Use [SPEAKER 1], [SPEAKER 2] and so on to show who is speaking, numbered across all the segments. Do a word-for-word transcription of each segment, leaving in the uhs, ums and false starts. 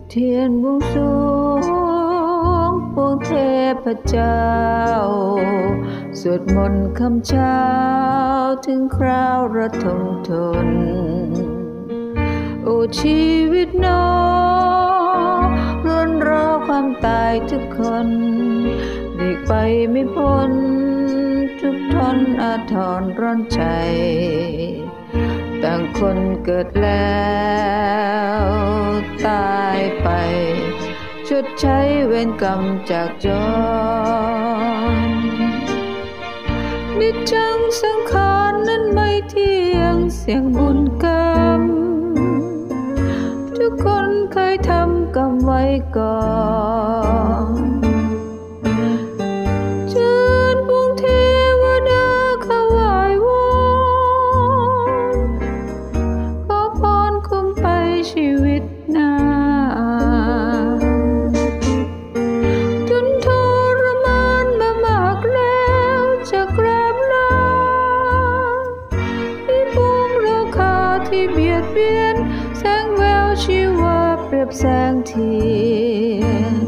[SPEAKER 1] เทียนบวงสรวงปวงเทพเจ้าสวดมนต์คำเช้าถึงคราวระทมทนโอ้ชีวิตน้องรวนรอความตายทุกคนหลีกไปไม่พ้นทุกทนอาทรร้อนใจต่างคนเกิดแล้วตายไปชดใช้เวรกรรมจากจรนิจจังสังขารนั้นไม่เที่ยงเสี่ยงบุญกรรมทุกคนเคยทำกรรมไว้ก่อนเชิญพวงเทวดาเข้าไหว้วอนขอพรคุ้มไปชีวิตหน้าจนทรมานมามากแล้วจะกราบลาที่ปวงราคาที่เบียดเบียนแสงแววชีวาเปรียบแสงเทียน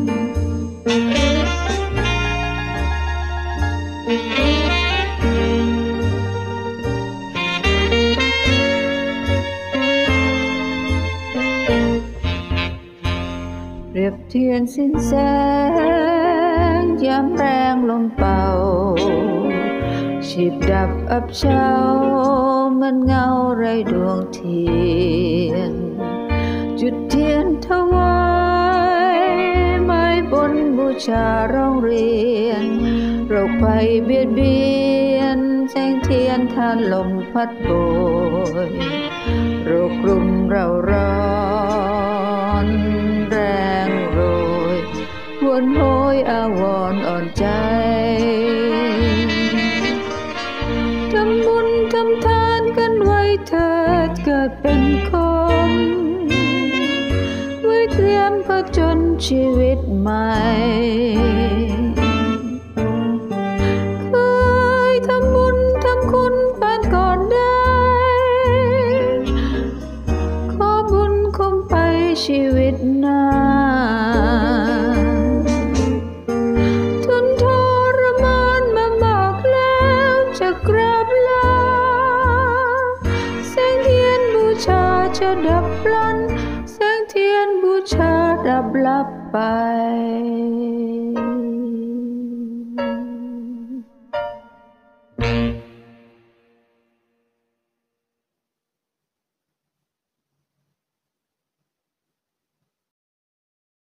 [SPEAKER 1] เปรียบเทียนสิ้นแสงยามแรงลมเป่าชีพดับอับเฉาเหมือนเงาไร้ดวงเทียนจุดเทียนถวายไม้บนบูชาร้องเรียนโรคภัยเบียดเบียนแสงเทียนทานลมพัดโบยโรคกลุ่มเราร้อนแรงโรยหวนโหยอาวรณ์อ่อนใจทำบุญทำทานกันไว้เถิดเกิดเป็นคนไว้เตรียมผจญชีวิตใหม่เคยทำบุญทำคุณผ่านก่อนได้ขอบุญคงไปชีวิตหน้าทนทรมานมามากแล้วจะกราบลาแสงเทียนบูชาจะดับพลันแสงเทียนบูชาดับลับไป